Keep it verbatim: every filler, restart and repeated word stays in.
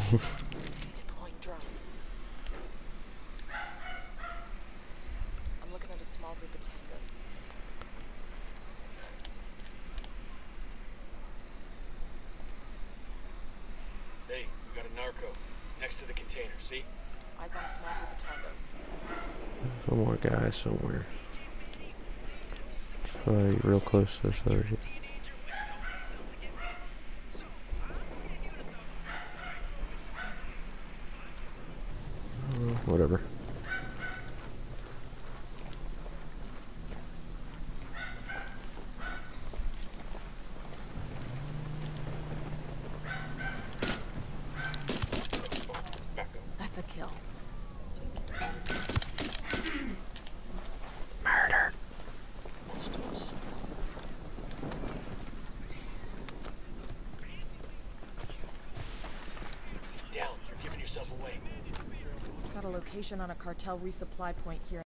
Deploying drone. I'm looking at a small group of tangos. Hey, we got a narco next to the container, see? Eyes on a small group of tangos. One more guy somewhere. Probably real close to this other guy. Whatever. That's a kill. Murder. Down, you're giving yourself away. Got a location on a cartel resupply point here.